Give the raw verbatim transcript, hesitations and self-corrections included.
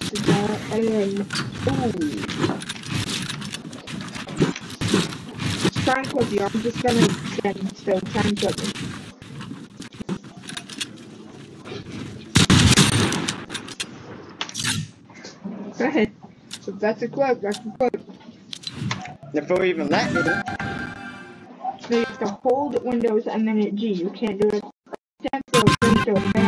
is that, and then, ooh. Try and clip you, I'm just gonna stand still, try and clip me. Go ahead. If that's a clip, that's a clip. Before you even let me. So you have to hold Windows and then hit G. You can't do it. Stand still, stand still.